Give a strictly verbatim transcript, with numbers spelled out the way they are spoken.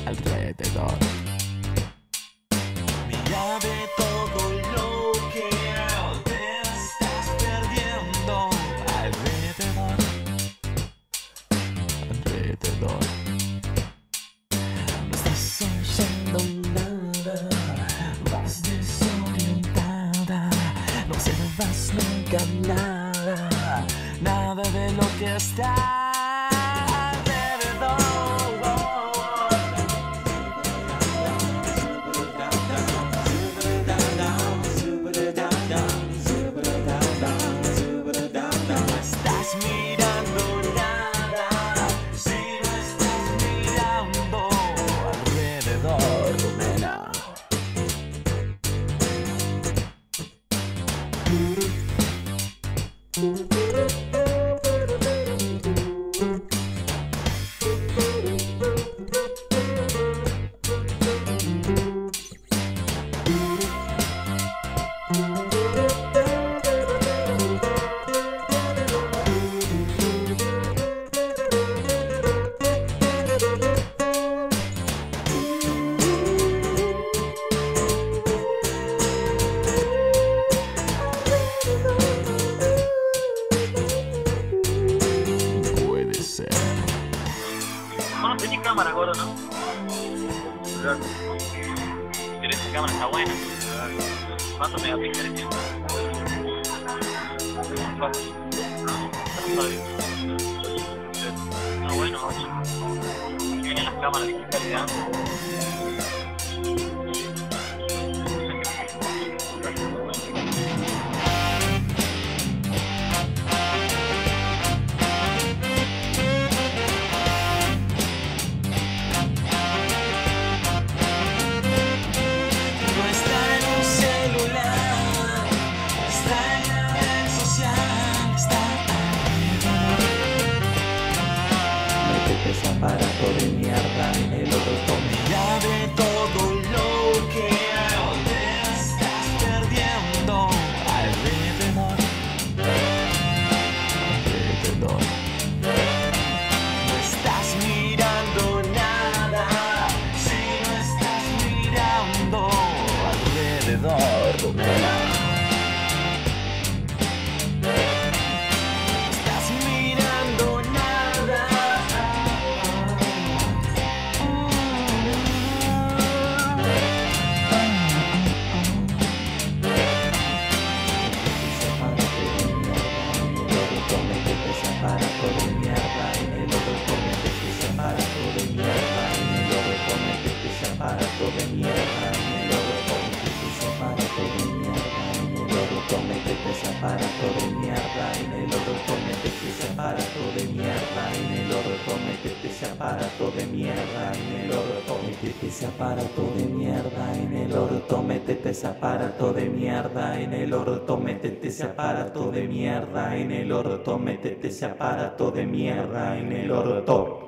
alrededor. Mira de todo lo que te estás perdiendo alrededor, alrededor. No estás oyendo nada, vas desorientada, no observas nunca nada, nada de lo que está alrededor. No estás mirando nada, si no estás mirando alrededor, nena. No tenés cámara, gordo, ¿no? Pero esa cámara está buena. ¿Cuántos megapíxeles tiene? ¿Cuántos? No, bueno, ocho. Vienen las cámaras digitales de antes. Ese aparato de mierda en el otro mira de todo lo que te estás perdiendo alrededor, alrededor. No estás mirando nada, si no estás mirando alrededor, nena. Aparato de mierda en el orto, ese aparato de mierda en el orto, métete ese aparato de mierda en el orto, métete ese aparato de mierda en el orto, métete ese aparato de mierda en el orto, métete ese aparato de mierda en el orto, métete ese aparato de mierda en el orto, métete ese aparato de mierda en el orto, métete ese aparato de mierda en el orto.